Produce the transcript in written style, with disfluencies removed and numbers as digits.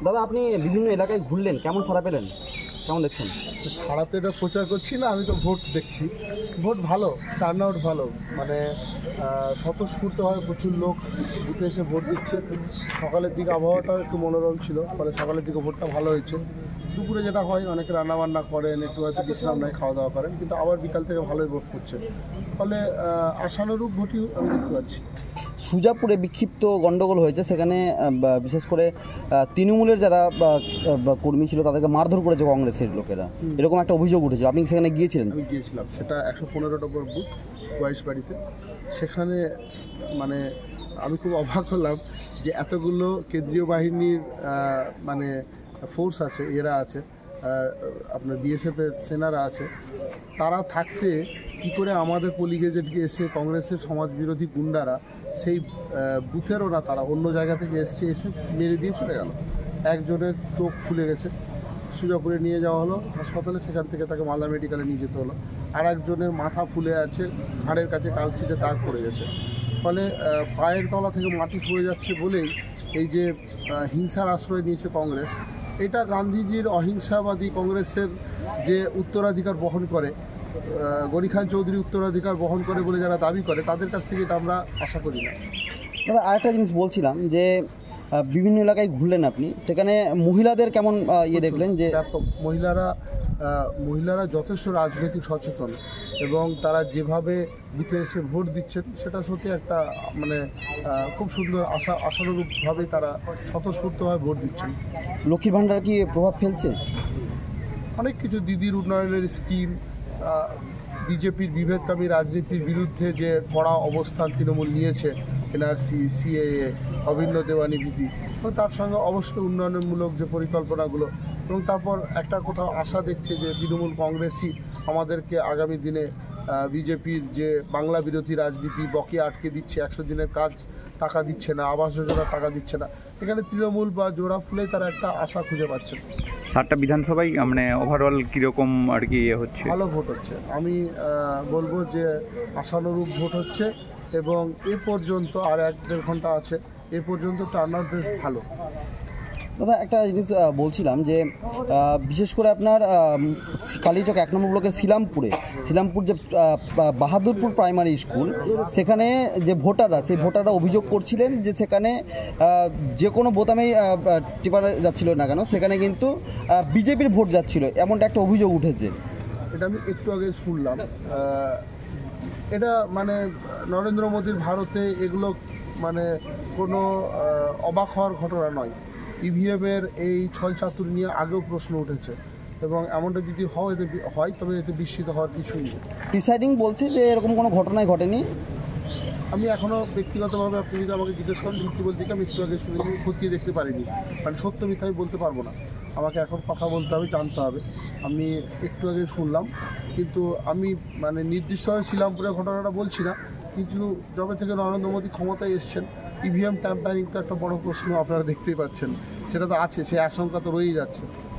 দাদা, আপনি বিভিন্ন এলাকায় ঘুরলেন, কেমন সাড়া পেলেন, কেমন দেখছেন? সারা তো এটা প্রচার করছি না, আমি তো ভোট দেখছি। ভোট ভালো, টার্ন আউট ভালো, মানে স্বতঃস্ফূর্তভাবে প্রচুর লোক বুথে এসে ভোট দিচ্ছে। সকালের দিকে আবহাওয়াটাও একটু মনোরম ছিল, ফলে সকালের দিকে ভোটটা ভালো হয়েছে। দুপুরে যেটা হয়, অনেকে রান্নাবান্না করেন, একটু হয়তো বিশ্রাম নেয়, খাওয়া দাওয়া করেন, কিন্তু আবার বিকাল থেকে ভালোই ভোট করছে। ফলে আশানুরূপ ভোটই আমি দেখতে পাচ্ছি। সুজাপুরে বিক্ষিপ্ত গণ্ডগোল হয়েছে, সেখানে বিশেষ করে তৃণমূলের যারা কর্মী ছিল তাদেরকে মারধর করেছে কংগ্রেসের লোকেরা, এরকম একটা অভিযোগ উঠেছিল। আপনি সেখানে গিয়েছিলেন? আমি গিয়েছিলাম, সেটা 115 নম্বর বুথ বাড়িতে। সেখানে মানে আমি খুব অবাক হলাম যে এতগুলো কেন্দ্রীয় বাহিনীর মানে ফোর্স আছে, এরা আছে, আপনার বিএসএফের সেনারা আছে, তারা থাকতে কী করে আমাদের পোলিং এজেন্টকে এসে কংগ্রেসের সমাজবিরোধী গুন্ডারা সেই বুথেরও না, তারা অন্য জায়গা থেকে এসে মেরে দিয়ে চলে গেল। একজনের চোখ ফুলে গেছে, সুজাপুরে নিয়ে যাওয়া হলো হাসপাতালে, সেখান থেকে তাকে মালদা মেডিকেলে নিয়ে যেতে হলো। আর একজনের মাথা ফুলে আছে, ঘাড়ের কাছে কালশিটে দাগ পড়ে গেছে। ফলে পায়ের তলা থেকে মাটি সরে যাচ্ছে বলেই এই যে হিংসার আশ্রয় নিয়েছে কংগ্রেস, এটা গান্ধীজির অহিংসাবাদী কংগ্রেসের যে উত্তরাধিকার বহন করে, গনি খান চৌধুরী উত্তরাধিকার বহন করে বলে যারা দাবি করে, তাদের কাছ থেকে এটা আমরা আশা করি না। দাদা, আরেকটা জিনিস বলছিলাম যে বিভিন্ন এলাকায় ঘুরলেন আপনি, সেখানে মহিলাদের কেমন দেখলেন? যে মহিলারা যথেষ্ট রাজনৈতিক সচেতন এবং তারা যেভাবে বুথে এসে ভোট দিচ্ছেন, সেটা সত্যি একটা মানে খুব সুন্দর আশানুরূপভাবে তারা স্বতঃস্ফূর্তভাবে ভোট দিচ্ছেন। লক্ষ্মীর ভাণ্ডার কি প্রভাব ফেলছে? অনেক কিছু, দিদির উন্নয়নের স্কিম, বিজেপির বিভেদকামী রাজনীতির বিরুদ্ধে যে কড়া অবস্থান তৃণমূল নিয়েছে, এনআরসি, সিএএ, অভিন্ন দেওয়ানি বিধি, এবং তার সঙ্গে অবশ্যই উন্নয়নমূলক যে পরিকল্পনাগুলো, এবং তারপর একটা কোথাও আশা দেখছে যে তৃণমূল কংগ্রেসই আমাদেরকে আগামী দিনে বিজেপির যে বাংলা বিরোধী রাজনীতি, বকেয়া আটকে দিচ্ছে, 100 দিনের কাজ টাকা দিচ্ছে না, আবাস যোজনার টাকা দিচ্ছে না, এখানে তৃণমূল বা জোড়া ফুলে তারা একটা আশা খুঁজে পাচ্ছে। 7টা বিধানসভায় মানে ওভারঅল কীরকম আর কি হচ্ছে? ভালো ভোট হচ্ছে, আমি বলবো যে আশানুরূপ ভোট হচ্ছে, এবং এ পর্যন্ত আর 1-1.5 ঘন্টা আছে, এ পর্যন্ত টার্ন আউট বেশ ভালো। দাদা, একটা জিনিস বলছিলাম যে বিশেষ করে আপনার কালীচক 1 নম্বর ব্লকের শিলামপুর যে বাহাদুরপুর প্রাইমারি স্কুল, সেখানে যে ভোটাররা, সেই ভোটাররা অভিযোগ করছিলেন যে সেখানে যে কোনো বোতামেই টিপা যাচ্ছিল না কেন, সেখানে কিন্তু বিজেপির ভোট যাচ্ছিল, এমনটা একটা অভিযোগ উঠেছে। এটা আমি একটু আগে শুনলাম। এটা মানে নরেন্দ্র মোদীর ভারতে এগুলো মানে কোনো অবাক হওয়ার ঘটনা নয়। ইভিএমের এই ছল চাতুর নিয়ে আগেও প্রশ্ন উঠেছে, এবং এমনটা যদি হয় তবে এতে বিস্মিত হওয়ার কিছুই নেই। প্রিসাইডিং বলছে যে এরকম কোনো ঘটনাই ঘটেনি। আমি এখনও ব্যক্তিগতভাবে, আপনি যদি আমাকে জিজ্ঞেস করেন, সত্যি বলতে আমি একটু আগে শুনেছি, খতিয়ে দেখতে পারিনি, মানে সত্য মিথ্যা আমি বলতে পারবো না, আমাকে এখন কথা বলতে হবে, জানতে হবে। আমি একটু আগে শুনলাম, কিন্তু আমি মানে নির্দিষ্টভাবে শিলামপুরের ঘটনাটা বলছি না, কিন্তু যবে থেকে নরেন্দ্র মোদী ক্ষমতায় এসছেন, ইভিএম ট্যাম্পারিং তো একটা বড় প্রশ্ন আপনারা দেখতেই পাচ্ছেন, সেটা তো আছে, সেই আশঙ্কা তো রয়েই যাচ্ছে।